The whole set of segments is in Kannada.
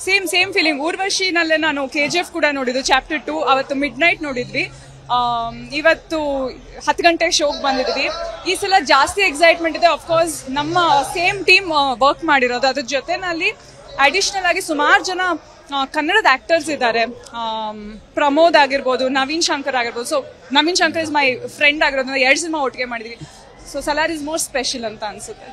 Same feeling. ಊರ್ವಶಿನಲ್ಲೇ ನಾನು KGF ಕೂಡ ನೋಡಿದ್ದು, ಚಾಪ್ಟರ್ 2 ಅವತ್ತು ಮಿಡ್ ನೈಟ್ ನೋಡಿದ್ವಿ. ಇವತ್ತು 10 ಗಂಟೆಗೆ ಶೋಗೆ ಬಂದಿದ್ವಿ. ಈ ಸಲ ಜಾಸ್ತಿ ಎಕ್ಸೈಟ್ಮೆಂಟ್ ಇದೆ. ಅಫ್ಕೋರ್ಸ್ ನಮ್ಮ ಸೇಮ್ ಟೀಮ್ ವರ್ಕ್ ಮಾಡಿರೋದು. ಅದ್ರ ಜೊತೆನಲ್ಲಿ ಅಡಿಷನಲ್ ಆಗಿ ಸುಮಾರು ಜನ ಕನ್ನಡದ ಆಕ್ಟರ್ಸ್ ಇದ್ದಾರೆ. ಪ್ರಮೋದ್ ಆಗಿರ್ಬೋದು, ನವೀನ್ ಶಂಕರ್ ಆಗಿರ್ಬೋದು. So Naveen Shankar is my friend ಆಗಿರೋದ್ರಿಂದ 2 ಸಿನಿಮಾ ಒಟ್ಟಿಗೆ ಮಾಡಿದ್ವಿ. So Salaar is more special ಅಂತ ಅನ್ಸುತ್ತೆ.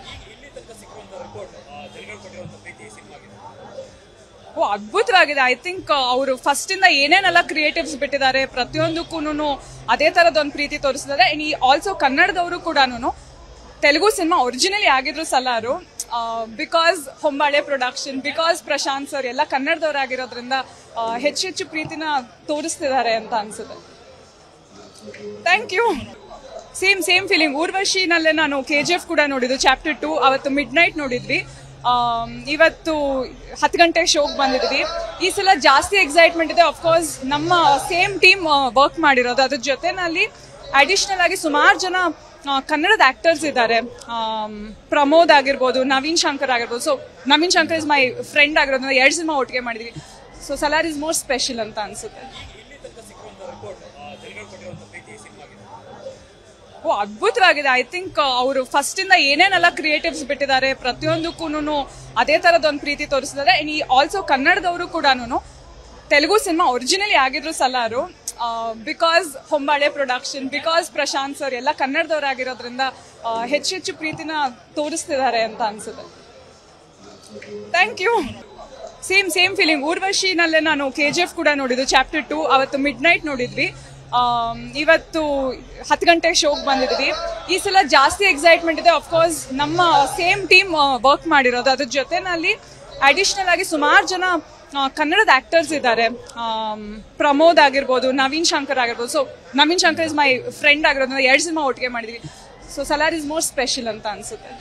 ಅದ್ಭುತವಾಗಿದೆ. ಐ ಥಿಂಕ್ ಅವರು ಫಸ್ಟ್ ಇಂದ ಏನೇನೆಲ್ಲ ಕ್ರಿಯೇಟಿವ್ಸ್ ಬಿಟ್ಟಿದ್ದಾರೆ, ಪ್ರತಿಯೊಂದಕ್ಕೂ ಅದೇ ತರದೊಂದು ಪ್ರೀತಿ ತೋರಿಸಿದ್ದಾರೆ. ಅಂಡ್ ಈ ಆಲ್ಸೋ ಕನ್ನಡದವರು ಕೂಡ ತೆಲುಗು ಸಿನಿಮಾ ಒರಿಜಿನಲಿ ಆಗಿದ್ರು Salaar. Because Hombale production, because Prashanth sir ಎಲ್ಲ ಕನ್ನಡದವರಾಗಿರೋದ್ರಿಂದ ಹೆಚ್ಚು ಪ್ರೀತಿನ ತೋರಿಸ್ತಿದ್ದಾರೆ ಅಂತ ಅನ್ಸುತ್ತೆ. Thank you. Same feeling. ಊರ್ವಶಿನಲ್ಲೇ ನಾನು KGF ಕೂಡ ನೋಡಿದ್ದು, ಚಾಪ್ಟರ್ 2 ಅವತ್ತು ಮಿಡ್ ನೈಟ್ ನೋಡಿದ್ವಿ. ಇವತ್ತು 10 ಗಂಟೆಗೆ ಶೋಗೆ ಬಂದಿದ್ವಿ. ಈ ಸಲ ಜಾಸ್ತಿ ಎಕ್ಸೈಟ್ಮೆಂಟ್ ಇದೆ. ಅಫ್ಕೋರ್ಸ್ ನಮ್ಮ ಸೇಮ್ ಟೀಮ್ ವರ್ಕ್ ಮಾಡಿರೋದು. ಅದ್ರ ಜೊತೆನಲ್ಲಿ ಅಡಿಷನಲ್ ಆಗಿ ಸುಮಾರು ಜನ ಕನ್ನಡದ ಆಕ್ಟರ್ಸ್ ಇದ್ದಾರೆ. ಪ್ರಮೋದ್ ಆಗಿರ್ಬೋದು, ನವೀನ್ ಶಂಕರ್ ಆಗಿರ್ಬೋದು. So Naveen Shankar is my friend ಆಗಿರೋದ್ರಿಂದ 2 ಸಿನಿಮಾ ಒಟ್ಟಿಗೆ ಮಾಡಿದ್ವಿ. So Salaar is more special ಅಂತ ಅನ್ಸುತ್ತೆ. ಅದ್ಭುತವಾಗಿದೆ. ಐ ಥಿಂಕ್ ಅವರು ಫಸ್ಟ್ ಇಂದ ಏನೇನೆಲ್ಲ ಕ್ರಿಯೇಟಿವ್ಸ್ ಬಿಟ್ಟಿದ್ದಾರೆ, ಪ್ರತಿಯೊಂದಕ್ಕೂ ಅದೇ ತರದೊಂದು ಪ್ರೀತಿ ತೋರಿಸಿದ್ದಾರೆ. ಅಂಡ್ ಈ ಆಲ್ಸೋ ಕನ್ನಡದವರು ಕೂಡ ತೆಲುಗು ಸಿನಿಮಾ ಒರಿಜಿನಲಿ ಆಗಿದ್ರು Salaar. Because Hombale production, because Prashanth sir ಎಲ್ಲ ಕನ್ನಡದವರಾಗಿರೋದ್ರಿಂದ ಹೆಚ್ಚು ಪ್ರೀತಿನ ತೋರಿಸ್ತಿದ್ದಾರೆ ಅಂತ ಅನ್ಸುತ್ತೆ. Thank you. Same feeling. ಊರ್ವಶಿನಲ್ಲೇ ನಾನು KGF ಕೂಡ ನೋಡಿದ್ದು, ಚಾಪ್ಟರ್ 2 ಅವತ್ತು ಮಿಡ್ ನೈಟ್ ನೋಡಿದ್ವಿ. ಇವತ್ತು 10 ಗಂಟೆಗೆ ಶೋಗೆ ಬಂದಿದ್ವಿ. ಈ ಸಲ ಜಾಸ್ತಿ ಎಕ್ಸೈಟ್ಮೆಂಟ್ ಇದೆ. ಅಫ್ಕೋರ್ಸ್ ನಮ್ಮ ಸೇಮ್ ಟೀಮ್ ವರ್ಕ್ ಮಾಡಿರೋದು. ಅದ್ರ ಜೊತೆನಲ್ಲಿ ಅಡಿಷನಲ್ ಆಗಿ ಸುಮಾರು ಜನ ಕನ್ನಡದ ಆಕ್ಟರ್ಸ್ ಇದ್ದಾರೆ. ಪ್ರಮೋದ್ ಆಗಿರ್ಬೋದು, ನವೀನ್ ಶಂಕರ್ ಆಗಿರ್ಬೋದು. So Naveen Shankar is my friend ಆಗಿರೋದ್ರಿಂದ 2 ಸಿನಿಮಾ ಒಟ್ಟಿಗೆ ಮಾಡಿದ್ವಿ. So Salaar is more special ಅಂತ ಅನ್ಸುತ್ತೆ.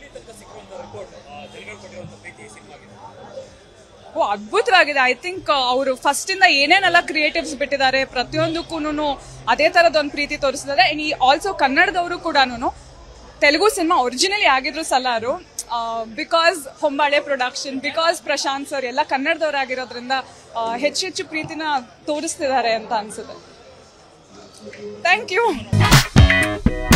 ಅದ್ಭುತವಾಗಿದೆ. ಐ ಥಿಂಕ್ ಅವರು ಫಸ್ಟ್ ಇಂದ ಏನೇನೆಲ್ಲ ಕ್ರಿಯೇಟಿವ್ಸ್ ಬಿಟ್ಟಿದ್ದಾರೆ, ಪ್ರತಿಯೊಂದಕ್ಕೂ ಅದೇ ತರದೊಂದು ಪ್ರೀತಿ ತೋರಿಸಿದ್ದಾರೆ. ಅಂಡ್ ಈ ಆಲ್ಸೋ ಕನ್ನಡದವರು ಕೂಡ ತೆಲುಗು ಸಿನಿಮಾ ಒರಿಜಿನಲಿ ಆಗಿದ್ರು Salaar. Because Hombale production, because Prashanth sir ಎಲ್ಲ ಕನ್ನಡದವರಾಗಿರೋದ್ರಿಂದ ಹೆಚ್ಚು ಪ್ರೀತಿನ ತೋರಿಸ್ತಿದ್ದಾರೆ ಅಂತ ಅನ್ಸುತ್ತೆ. Thank you.